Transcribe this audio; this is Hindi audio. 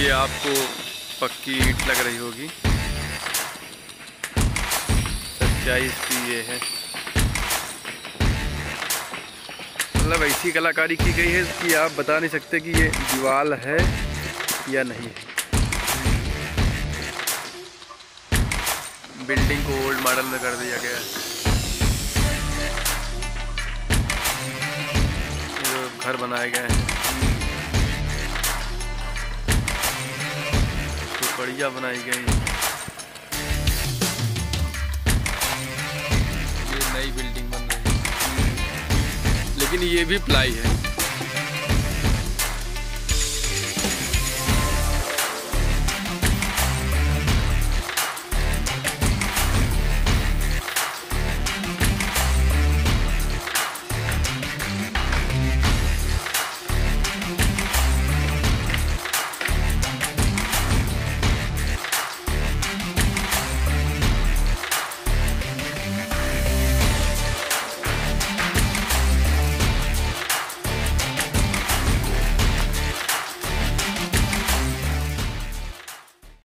ये आपको पक्की ईंट लग रही होगी। सच्चाई इसकी ये है, मतलब ऐसी कलाकारी की गई है कि आप बता नहीं सकते कि ये दीवार है या नहीं है। बिल्डिंग को ओल्ड मॉडल में कर दिया गया है। घर बनाए गए हैं, झोपड़ियाँ बनाई गई। ये नई बिल्डिंग बन रही है, लेकिन ये भी प्लाई है।